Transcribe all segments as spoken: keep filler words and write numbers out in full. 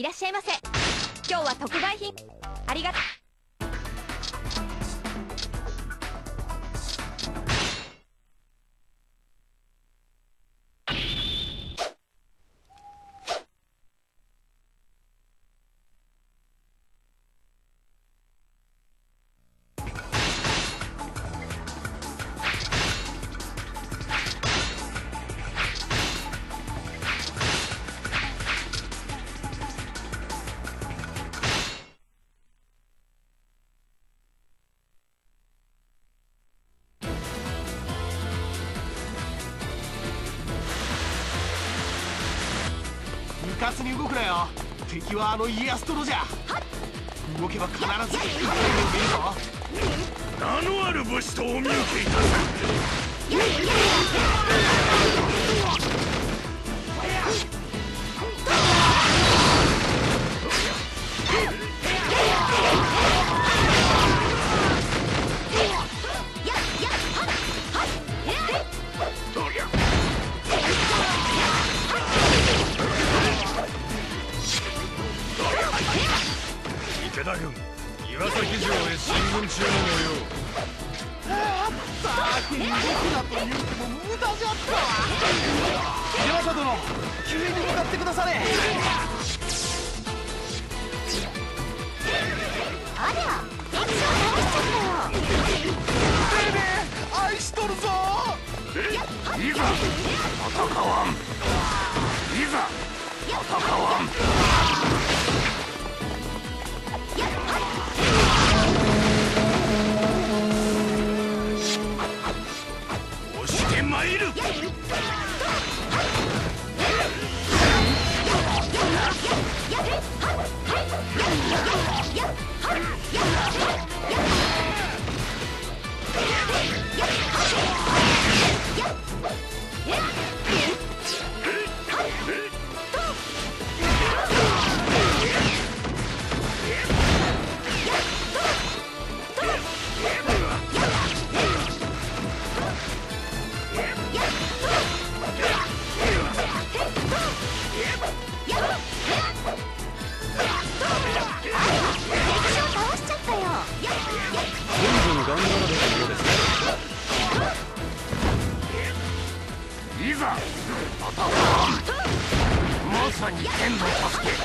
いらっしゃいませ。今日は特売品ありがとう。 うかつに動くなよ。敵はあの家康殿じゃ。動けば必ず勝利を見るぞ。 名のある武士とお見受けいたす。池田軍、岩崎城へ進軍中の模様。 さあ動くなと言っても無駄じゃったわ。岩佐殿、急に向かってくだされ。 ありゃ、敵将倒しちゃったよ。 ねえねえ、愛しとるぞ。 いざ戦わん。いざ戦わん。押してまいる。いざ戦わん。まさに天の助け。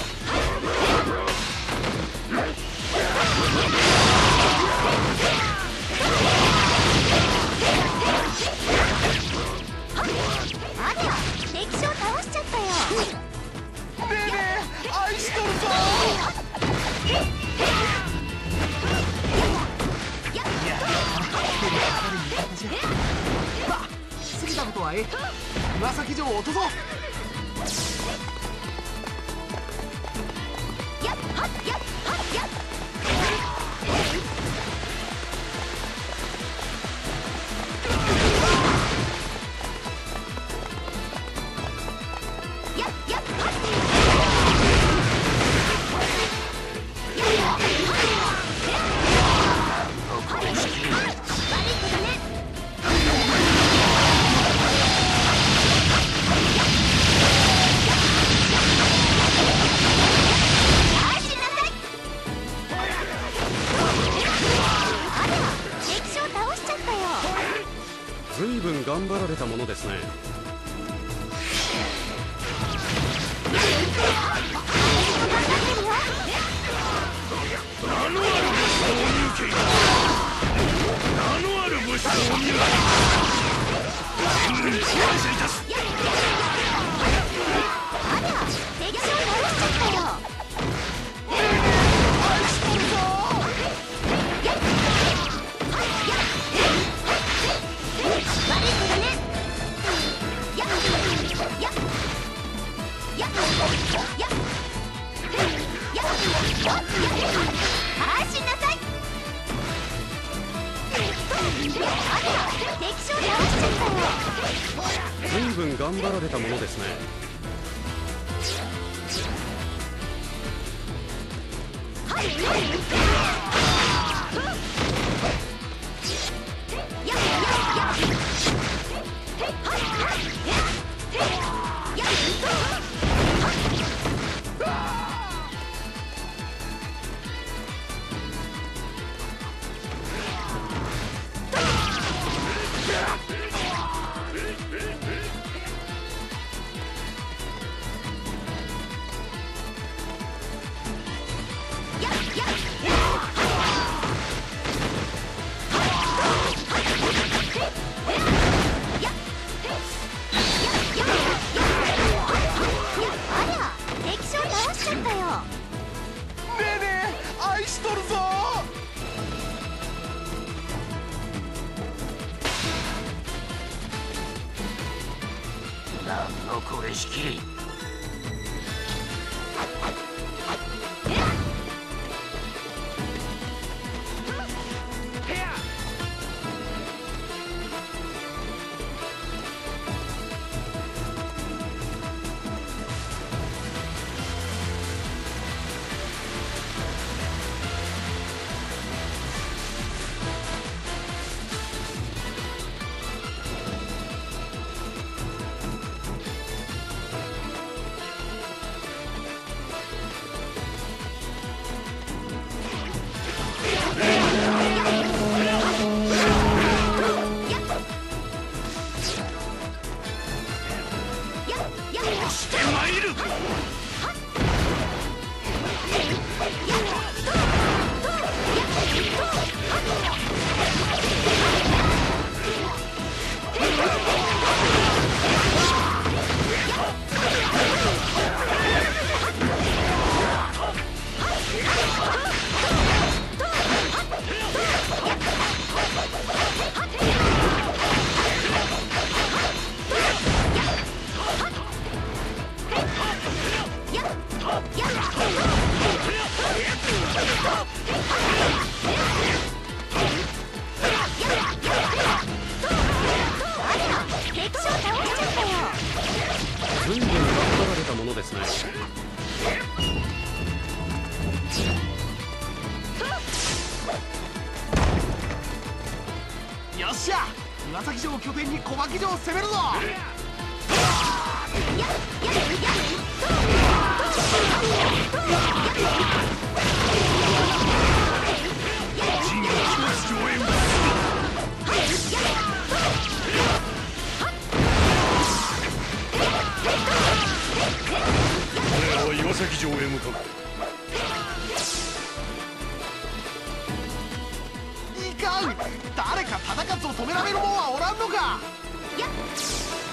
ありゃ、敵将倒しちゃったよ。 ねえねえ、愛しとるぞ。いや、まあ過ぎたことはええ。岩崎城を落とそう。 やっはっやっはっやっ。 ずいぶん頑張られたものですね。 名のある武士とお見受けいたす。名のある武士とお見受けいたす。全軍感謝いたす。 ありゃ、敵将倒しちゃったよ。 愛しとるぞ。 悪い子だね。やっやっやっやっやっ安心なさい。ありゃ、敵将倒しちゃったよ。 ずいぶん頑張られたものですね。 はいはい。やっやっやっ。はいはい。やっやっ。 残りしき。してまいる。 随分頑張られたものですね。 よっしゃ、岩崎城を拠点に小牧城を攻めるぞ。 陣が気持ち上へ移す。我らは岩崎城へ向かう。 いかん、誰か忠勝を止められる者はおらんのか。 やっ